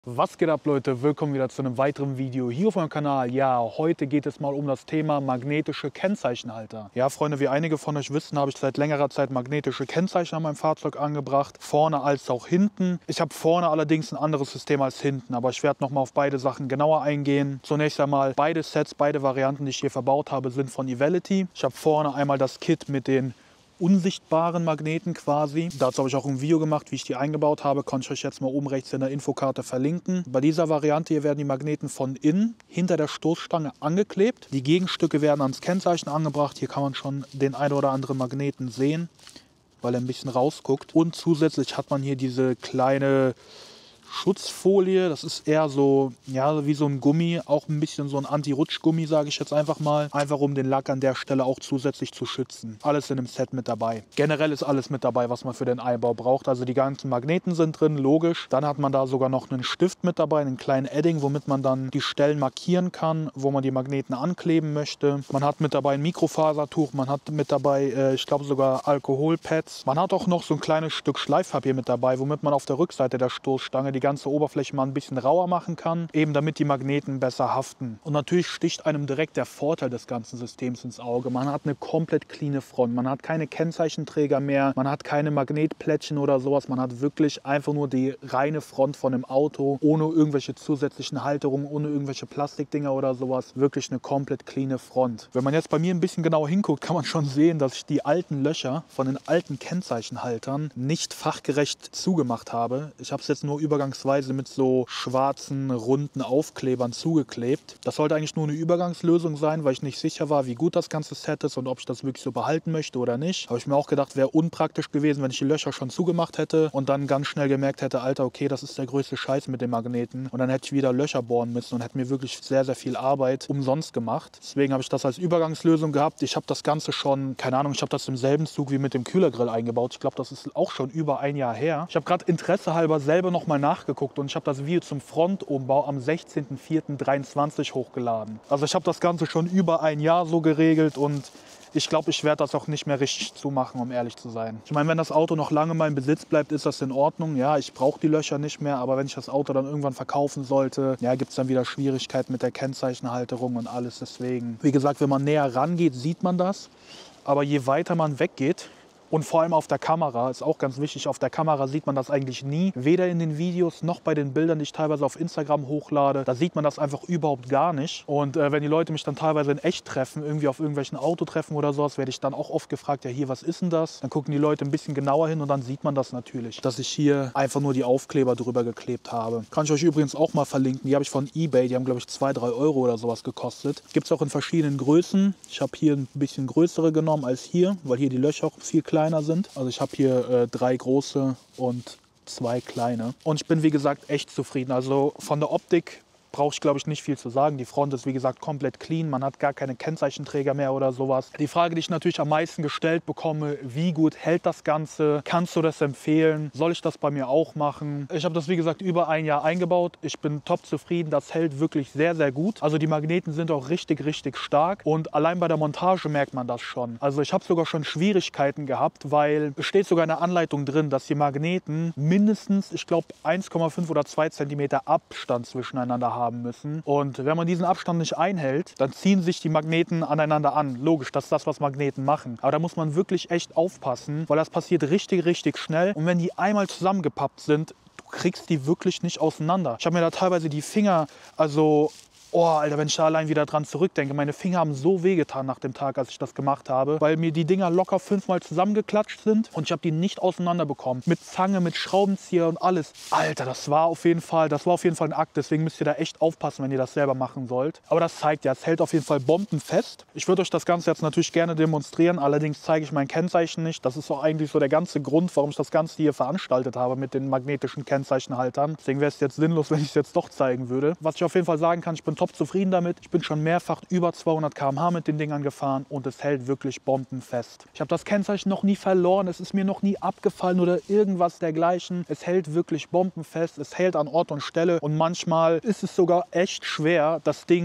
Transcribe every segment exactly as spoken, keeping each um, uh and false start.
Was geht ab, Leute? Willkommen wieder zu einem weiteren Video hier auf meinem Kanal. Ja, heute geht es mal um das Thema magnetische Kennzeichenhalter. Ja, Freunde, wie einige von euch wissen, habe ich seit längerer Zeit magnetische Kennzeichen an meinem Fahrzeug angebracht. Vorne als auch hinten. Ich habe vorne allerdings ein anderes System als hinten, aber ich werde nochmal auf beide Sachen genauer eingehen. Zunächst einmal, beide Sets, beide Varianten, die ich hier verbaut habe, sind von Evality. Ich habe vorne einmal das Kit mit den unsichtbaren Magneten quasi. Dazu habe ich auch ein Video gemacht, wie ich die eingebaut habe. Konnte ich euch jetzt mal oben rechts in der Infokarte verlinken. Bei dieser Variante hier werden die Magneten von innen hinter der Stoßstange angeklebt. Die Gegenstücke werden ans Kennzeichen angebracht. Hier kann man schon den ein oder anderen Magneten sehen, weil er ein bisschen rausguckt. Und zusätzlich hat man hier diese kleine Schutzfolie, das ist eher so, ja, wie so ein Gummi, auch ein bisschen so ein Anti-Rutsch-Gummi, sage ich jetzt einfach mal. Einfach um den Lack an der Stelle auch zusätzlich zu schützen. Alles in dem Set mit dabei. Generell ist alles mit dabei, was man für den Einbau braucht. Also die ganzen Magneten sind drin, logisch. Dann hat man da sogar noch einen Stift mit dabei, einen kleinen Edding, womit man dann die Stellen markieren kann, wo man die Magneten ankleben möchte. Man hat mit dabei ein Mikrofasertuch, man hat mit dabei, äh, ich glaube sogar Alkoholpads. Man hat auch noch so ein kleines Stück Schleifpapier mit dabei, womit man auf der Rückseite der Stoßstange die ganze Oberfläche mal ein bisschen rauer machen kann, eben damit die Magneten besser haften. Und natürlich sticht einem direkt der Vorteil des ganzen Systems ins Auge. Man hat eine komplett cleane Front, man hat keine Kennzeichenträger mehr, man hat keine Magnetplättchen oder sowas, man hat wirklich einfach nur die reine Front von einem Auto, ohne irgendwelche zusätzlichen Halterungen, ohne irgendwelche Plastikdinger oder sowas. Wirklich eine komplett cleane Front. Wenn man jetzt bei mir ein bisschen genauer hinguckt, kann man schon sehen, dass ich die alten Löcher von den alten Kennzeichenhaltern nicht fachgerecht zugemacht habe. Ich habe es jetzt nur übergangsweise mit so schwarzen, runden Aufklebern zugeklebt. Das sollte eigentlich nur eine Übergangslösung sein, weil ich nicht sicher war, wie gut das ganze Set ist und ob ich das wirklich so behalten möchte oder nicht. Habe ich mir auch gedacht, wäre unpraktisch gewesen, wenn ich die Löcher schon zugemacht hätte und dann ganz schnell gemerkt hätte, Alter, okay, das ist der größte Scheiß mit den Magneten. Und dann hätte ich wieder Löcher bohren müssen und hätte mir wirklich sehr, sehr viel Arbeit umsonst gemacht. Deswegen habe ich das als Übergangslösung gehabt. Ich habe das Ganze schon, keine Ahnung, ich habe das im selben Zug wie mit dem Kühlergrill eingebaut. Ich glaube, das ist auch schon über ein Jahr her. Ich habe gerade Interesse halber selber nochmal nachgeguckt und ich habe das Video zum Frontumbau am sechzehnten vierten dreiundzwanzig hochgeladen. Also ich habe das Ganze schon über ein Jahr so geregelt und ich glaube, ich werde das auch nicht mehr richtig zumachen, um ehrlich zu sein. Ich meine, wenn das Auto noch lange in meinem Besitz bleibt, ist das in Ordnung. Ja, ich brauche die Löcher nicht mehr, aber wenn ich das Auto dann irgendwann verkaufen sollte, ja, gibt es dann wieder Schwierigkeiten mit der Kennzeichenhalterung und alles. Deswegen, wie gesagt, wenn man näher rangeht, sieht man das. Aber je weiter man weggeht, und vor allem auf der Kamera, ist auch ganz wichtig, auf der Kamera sieht man das eigentlich nie. Weder in den Videos noch bei den Bildern, die ich teilweise auf Instagram hochlade. Da sieht man das einfach überhaupt gar nicht. Und äh, wenn die Leute mich dann teilweise in echt treffen, irgendwie auf irgendwelchen Autotreffen oder sowas, werde ich dann auch oft gefragt, ja hier, was ist denn das? Dann gucken die Leute ein bisschen genauer hin und dann sieht man das natürlich, dass ich hier einfach nur die Aufkleber drüber geklebt habe. Kann ich euch übrigens auch mal verlinken. Die habe ich von eBay, die haben glaube ich zwei, drei Euro oder sowas gekostet. Gibt es auch in verschiedenen Größen. Ich habe hier ein bisschen größere genommen als hier, weil hier die Löcher auch viel kleiner sind. Also ich habe hier äh, drei große und zwei kleine. Und ich bin, wie gesagt, echt zufrieden. Also von der Optik brauche ich, glaube ich, nicht viel zu sagen. Die Front ist, wie gesagt, komplett clean. Man hat gar keine Kennzeichenträger mehr oder sowas. Die Frage, die ich natürlich am meisten gestellt bekomme, wie gut hält das Ganze? Kannst du das empfehlen? Soll ich das bei mir auch machen? Ich habe das, wie gesagt, über ein Jahr eingebaut. Ich bin top zufrieden. Das hält wirklich sehr, sehr gut. Also die Magneten sind auch richtig, richtig stark. Und allein bei der Montage merkt man das schon. Also ich habe sogar schon Schwierigkeiten gehabt, weil es steht sogar in der Anleitung drin, dass die Magneten mindestens, ich glaube, eins Komma fünf oder zwei Zentimeter Abstand zwischeneinander haben. haben müssen. Und wenn man diesen Abstand nicht einhält, dann ziehen sich die Magneten aneinander an. Logisch, das ist das, was Magneten machen. Aber da muss man wirklich echt aufpassen, weil das passiert richtig, richtig schnell. Und wenn die einmal zusammengepappt sind, du kriegst die wirklich nicht auseinander. Ich habe mir da teilweise die Finger, also oh, Alter, wenn ich da allein wieder dran zurückdenke, meine Finger haben so wehgetan nach dem Tag, als ich das gemacht habe, weil mir die Dinger locker fünfmal zusammengeklatscht sind und ich habe die nicht auseinander bekommen. Mit Zange, mit Schraubenzieher und alles. Alter, das war auf jeden Fall, das war auf jeden Fall ein Akt, deswegen müsst ihr da echt aufpassen, wenn ihr das selber machen sollt. Aber das zeigt ja, es hält auf jeden Fall bombenfest. Ich würde euch das Ganze jetzt natürlich gerne demonstrieren, allerdings zeige ich mein Kennzeichen nicht. Das ist auch eigentlich so der ganze Grund, warum ich das Ganze hier veranstaltet habe mit den magnetischen Kennzeichenhaltern. Deswegen wäre es jetzt sinnlos, wenn ich es jetzt doch zeigen würde. Was ich auf jeden Fall sagen kann, ich bin top zufrieden damit. Ich bin schon mehrfach über zweihundert Kilometer pro Stunde mit den Dingern gefahren und es hält wirklich bombenfest. Ich habe das Kennzeichen noch nie verloren, es ist mir noch nie abgefallen oder irgendwas dergleichen. Es hält wirklich bombenfest, es hält an Ort und Stelle und manchmal ist es sogar echt schwer, das Ding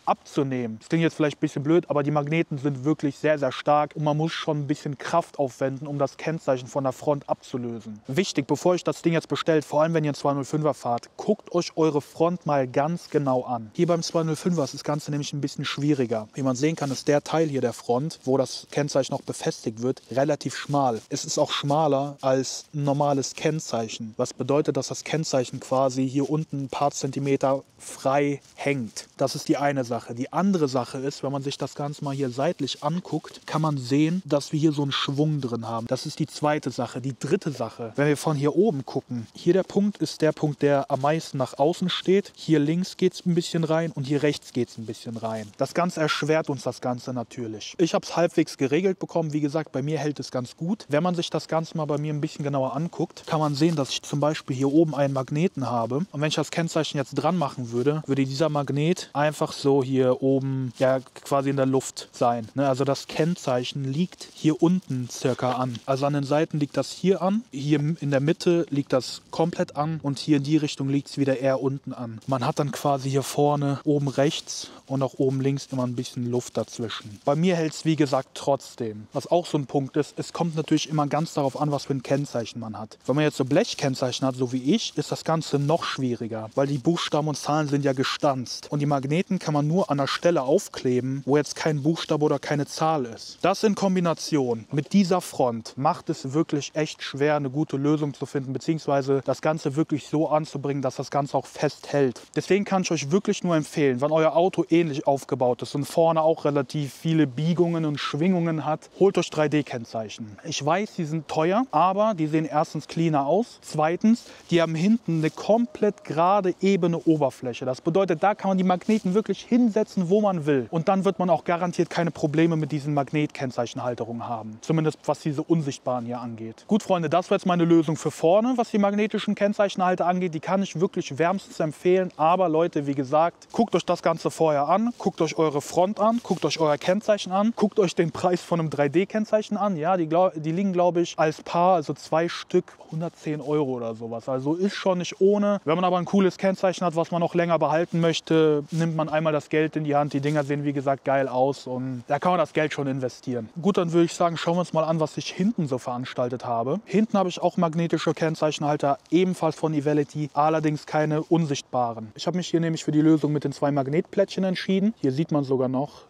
abzunehmen. Das klingt jetzt vielleicht ein bisschen blöd, aber die Magneten sind wirklich sehr, sehr stark und man muss schon ein bisschen Kraft aufwenden, um das Kennzeichen von der Front abzulösen. Wichtig, bevor ihr das Ding jetzt bestellt, vor allem wenn ihr ein zweihundertfünfer fahrt, guckt euch eure Front mal ganz genau an. Hier beim zweihundertfünfer ist das Ganze nämlich ein bisschen schwieriger. Wie man sehen kann, ist der Teil hier der Front, wo das Kennzeichen noch befestigt wird, relativ schmal. Es ist auch schmaler als ein normales Kennzeichen, was bedeutet, dass das Kennzeichen quasi hier unten ein paar Zentimeter frei hängt. Das ist die eine Sache. Die andere Sache ist, wenn man sich das Ganze mal hier seitlich anguckt, kann man sehen, dass wir hier so einen Schwung drin haben. Das ist die zweite Sache. Die dritte Sache, wenn wir von hier oben gucken, hier der Punkt ist der Punkt, der am meisten nach außen steht. Hier links geht es ein bisschen rein und hier rechts geht es ein bisschen rein. Das Ganze erschwert uns das Ganze natürlich. Ich habe es halbwegs geregelt bekommen. Wie gesagt, bei mir hält es ganz gut. Wenn man sich das Ganze mal bei mir ein bisschen genauer anguckt, kann man sehen, dass ich zum Beispiel hier oben einen Magneten habe. Und wenn ich das Kennzeichen jetzt dran machen würde, würde dieser Magnet einfach so hier oben ja quasi in der Luft sein. Ne? Also das Kennzeichen liegt hier unten circa an. Also an den Seiten liegt das hier an, hier in der Mitte liegt das komplett an und hier in die Richtung liegt es wieder eher unten an. Man hat dann quasi hier vorne oben rechts und auch oben links immer ein bisschen Luft dazwischen. Bei mir hält es wie gesagt trotzdem. Was auch so ein Punkt ist, es kommt natürlich immer ganz darauf an, was für ein Kennzeichen man hat. Wenn man jetzt so Blechkennzeichen hat, so wie ich, ist das Ganze noch schwieriger, weil die Buchstaben und Zahlen sind ja gestanzt. Und die Magneten kann man nur an der Stelle aufkleben, wo jetzt kein Buchstabe oder keine Zahl ist. Das in Kombination mit dieser Front macht es wirklich echt schwer, eine gute Lösung zu finden, beziehungsweise das Ganze wirklich so anzubringen, dass das Ganze auch festhält. Deswegen kann ich euch wirklich nur empfehlen, wenn euer Auto ähnlich aufgebaut ist und vorne auch relativ viele Biegungen und Schwingungen hat, holt euch drei D Kennzeichen. Ich weiß, die sind teuer, aber die sehen erstens cleaner aus. Zweitens, die haben hinten eine komplett gerade, ebene Oberfläche. Das bedeutet, da kann man die Magneten wirklich hinsetzen, wo man will. Und dann wird man auch garantiert keine Probleme mit diesen Magnetkennzeichenhalterungen haben. Zumindest was diese unsichtbaren hier angeht. Gut, Freunde, das war jetzt meine Lösung für vorne, was die magnetischen Kennzeichenhalter angeht. Die kann ich wirklich wärmstens empfehlen. Aber Leute, wie gesagt, guckt euch das Ganze vorher an. Guckt euch eure Front an. Guckt euch euer Kennzeichen an. Guckt euch den Preis von einem drei D Kennzeichen an. Ja, die, glaub, die liegen, glaube ich, als Paar, also zwei Stück, hundertzehn Euro oder sowas. Also ist schon nicht ohne. Wenn man aber ein cooles Kennzeichen hat, was man noch länger behalten möchte, nimmt man einmal das Geld in die Hand. Die Dinger sehen, wie gesagt, geil aus und da kann man das Geld schon investieren. Gut, dann würde ich sagen, schauen wir uns mal an, was ich hinten so veranstaltet habe. Hinten habe ich auch magnetische Kennzeichenhalter, ebenfalls von Ivaletti, allerdings keine unsichtbaren. Ich habe mich hier nämlich für die Lösung mit den zwei Magnetplättchen entschieden. Hier sieht man sogar noch,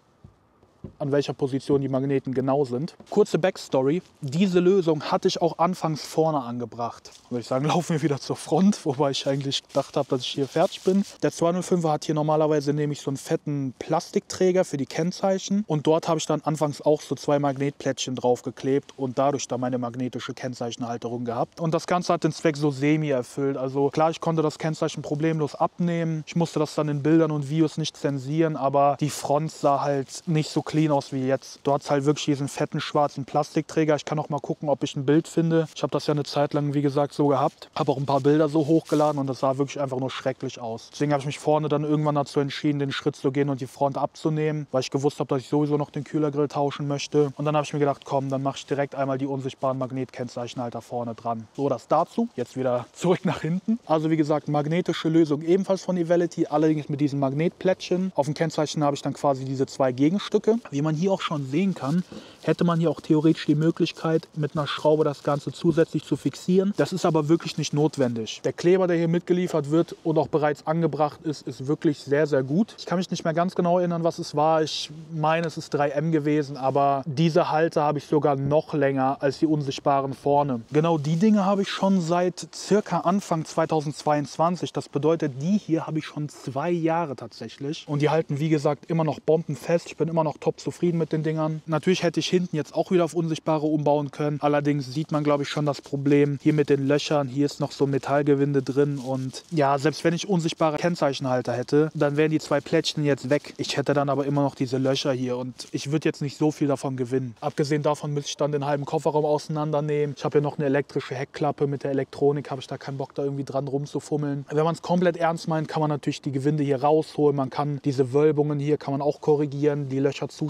an welcher Position die Magneten genau sind. Kurze Backstory. Diese Lösung hatte ich auch anfangs vorne angebracht. Würde ich sagen, laufen wir wieder zur Front, wobei ich eigentlich gedacht habe, dass ich hier fertig bin. Der zweihundertfünfer hat hier normalerweise nämlich so einen fetten Plastikträger für die Kennzeichen und dort habe ich dann anfangs auch so zwei Magnetplättchen draufgeklebt und dadurch dann meine magnetische Kennzeichenhalterung gehabt. Und das Ganze hat den Zweck so semi erfüllt. Also klar, ich konnte das Kennzeichen problemlos abnehmen. Ich musste das dann in Bildern und Videos nicht zensieren, aber die Front sah halt nicht so clean aus wie jetzt. Dort ist halt wirklich diesen fetten schwarzen Plastikträger. Ich kann auch mal gucken, ob ich ein Bild finde. Ich habe das ja eine Zeit lang, wie gesagt, so gehabt. Habe auch ein paar Bilder so hochgeladen und das sah wirklich einfach nur schrecklich aus. Deswegen habe ich mich vorne dann irgendwann dazu entschieden, den Schritt zu gehen und die Front abzunehmen, weil ich gewusst habe, dass ich sowieso noch den Kühlergrill tauschen möchte. Und dann habe ich mir gedacht, komm, dann mache ich direkt einmal die unsichtbaren Magnetkennzeichenhalter vorne dran. So, das dazu. Jetzt wieder zurück nach hinten. Also wie gesagt, magnetische Lösung ebenfalls von Ivaletti, allerdings mit diesen Magnetplättchen. Auf dem Kennzeichen habe ich dann quasi diese zwei Gegenstücke. Wie man hier auch schon sehen kann, hätte man hier auch theoretisch die Möglichkeit, mit einer Schraube das Ganze zusätzlich zu fixieren. Das ist aber wirklich nicht notwendig. Der Kleber, der hier mitgeliefert wird und auch bereits angebracht ist, ist wirklich sehr, sehr gut. Ich kann mich nicht mehr ganz genau erinnern, was es war. Ich meine, es ist drei M gewesen, aber diese Halter habe ich sogar noch länger als die unsichtbaren vorne. Genau die Dinge habe ich schon seit circa Anfang zweitausendzweiundzwanzig. Das bedeutet, die hier habe ich schon zwei Jahre tatsächlich. Und die halten, wie gesagt, immer noch bombenfest. Ich bin immer noch top zufrieden mit den Dingern. Natürlich hätte ich hinten jetzt auch wieder auf unsichtbare umbauen können. Allerdings sieht man, glaube ich, schon das Problem hier mit den Löchern. Hier ist noch so Metallgewinde drin und ja, selbst wenn ich unsichtbare Kennzeichenhalter hätte, dann wären die zwei Plättchen jetzt weg. Ich hätte dann aber immer noch diese Löcher hier und ich würde jetzt nicht so viel davon gewinnen. Abgesehen davon müsste ich dann den halben Kofferraum auseinandernehmen. Ich habe hier noch eine elektrische Heckklappe. Mit der Elektronik habe ich da keinen Bock, da irgendwie dran rumzufummeln. Wenn man es komplett ernst meint, kann man natürlich die Gewinde hier rausholen. Man kann diese Wölbungen hier kann man auch korrigieren, die Löcher zuschneiden.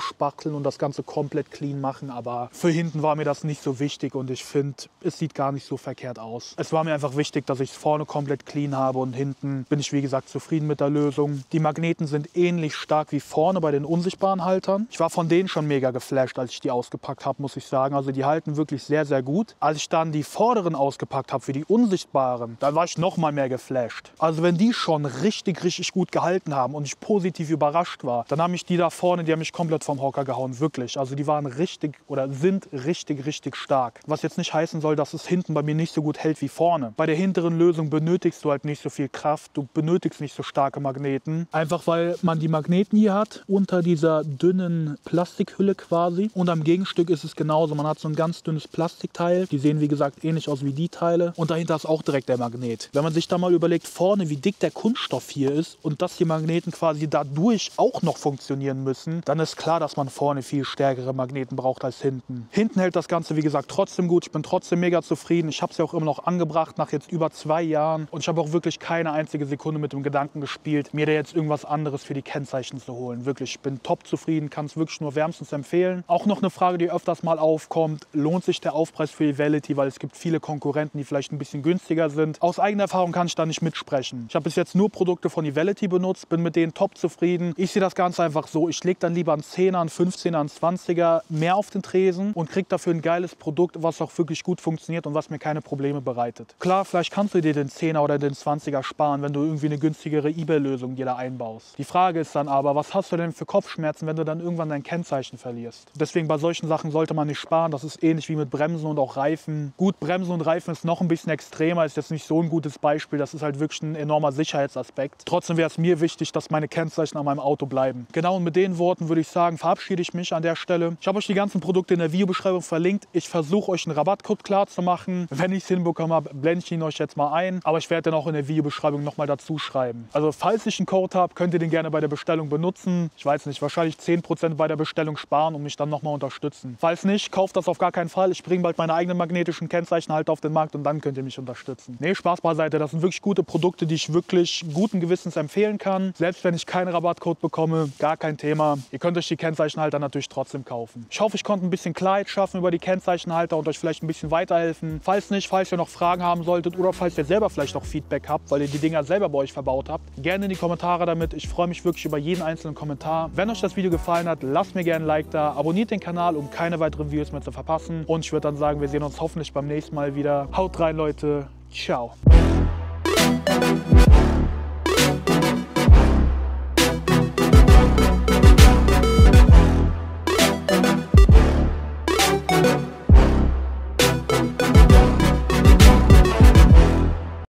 aufspachteln und das Ganze komplett clean machen. Aber für hinten war mir das nicht so wichtig und ich finde, es sieht gar nicht so verkehrt aus. Es war mir einfach wichtig, dass ich es vorne komplett clean habe und hinten bin ich, wie gesagt, zufrieden mit der Lösung. Die Magneten sind ähnlich stark wie vorne bei den unsichtbaren Haltern. Ich war von denen schon mega geflasht, als ich die ausgepackt habe, muss ich sagen. Also die halten wirklich sehr, sehr gut. Als ich dann die vorderen ausgepackt habe für die unsichtbaren, dann war ich noch mal mehr geflasht. Also wenn die schon richtig, richtig gut gehalten haben und ich positiv überrascht war, dann haben mich die da vorne, die haben mich komplett vom Hocker gehauen, wirklich. Also die waren richtig oder sind richtig, richtig stark. Was jetzt nicht heißen soll, dass es hinten bei mir nicht so gut hält wie vorne. Bei der hinteren Lösung benötigst du halt nicht so viel Kraft, du benötigst nicht so starke Magneten. Einfach weil man die Magneten hier hat, unter dieser dünnen Plastikhülle quasi. Und am Gegenstück ist es genauso. Man hat so ein ganz dünnes Plastikteil. Die sehen, wie gesagt, ähnlich aus wie die Teile. Und dahinter ist auch direkt der Magnet. Wenn man sich da mal überlegt, vorne, wie dick der Kunststoff hier ist und dass die Magneten quasi dadurch auch noch funktionieren müssen, dann ist klar, dass man vorne viel stärkere Magneten braucht als hinten. Hinten hält das Ganze, wie gesagt, trotzdem gut. Ich bin trotzdem mega zufrieden. Ich habe es ja auch immer noch angebracht nach jetzt über zwei Jahren. Und ich habe auch wirklich keine einzige Sekunde mit dem Gedanken gespielt, mir da jetzt irgendwas anderes für die Kennzeichen zu holen. Wirklich, ich bin top zufrieden, kann es wirklich nur wärmstens empfehlen. Auch noch eine Frage, die öfters mal aufkommt: Lohnt sich der Aufpreis für Evality? Weil es gibt viele Konkurrenten, die vielleicht ein bisschen günstiger sind. Aus eigener Erfahrung kann ich da nicht mitsprechen. Ich habe bis jetzt nur Produkte von Evality benutzt, bin mit denen top zufrieden. Ich sehe das Ganze einfach so: Ich lege dann lieber einen zehner, einen fünfzehner, einen zwanziger mehr auf den Tresen und kriege dafür ein geiles Produkt, was auch wirklich gut funktioniert und was mir keine Probleme bereitet. Klar, vielleicht kannst du dir den zehner oder den zwanziger sparen, wenn du irgendwie eine günstigere eBay-Lösung dir da einbaust. Die Frage ist dann aber, was hast du denn für Kopfschmerzen, wenn du dann irgendwann dein Kennzeichen verlierst? Deswegen bei solchen Sachen sollte man nicht sparen. Das ist ähnlich wie mit Bremsen und auch Reifen. Gut, Bremsen und Reifen ist noch ein bisschen extremer, ist jetzt nicht so ein gutes Beispiel. Das ist halt wirklich ein enormer Sicherheitsaspekt. Trotzdem wäre es mir wichtig, dass meine Kennzeichen an meinem Auto bleiben. Genau, und mit den Worten würde ich sagen, verabschiede ich mich an der Stelle. Ich habe euch die ganzen Produkte in der Videobeschreibung verlinkt. Ich versuche euch einen Rabattcode klar zu machen. Wenn ich es hinbekommen habe, blende ich ihn euch jetzt mal ein. Aber ich werde den auch in der Videobeschreibung nochmal dazu schreiben. Also falls ich einen Code habe, könnt ihr den gerne bei der Bestellung benutzen. Ich weiß nicht, wahrscheinlich zehn Prozent bei der Bestellung sparen und mich dann nochmal unterstützen. Falls nicht, kauft das auf gar keinen Fall. Ich bringe bald meine eigenen magnetischen Kennzeichen halt auf den Markt und dann könnt ihr mich unterstützen. Nee, Spaß beiseite. Das sind wirklich gute Produkte, die ich wirklich guten Gewissens empfehlen kann. Selbst wenn ich keinen Rabattcode bekomme, gar kein Thema. Ihr könnt euch die Kennzeichenhalter natürlich trotzdem kaufen. Ich hoffe, ich konnte ein bisschen Klarheit schaffen über die Kennzeichenhalter und euch vielleicht ein bisschen weiterhelfen. Falls nicht, falls ihr noch Fragen haben solltet oder falls ihr selber vielleicht noch Feedback habt, weil ihr die Dinger selber bei euch verbaut habt, gerne in die Kommentare damit. Ich freue mich wirklich über jeden einzelnen Kommentar. Wenn euch das Video gefallen hat, lasst mir gerne ein Like da, abonniert den Kanal, um keine weiteren Videos mehr zu verpassen. Und ich würde dann sagen, wir sehen uns hoffentlich beim nächsten Mal wieder. Haut rein, Leute. Ciao.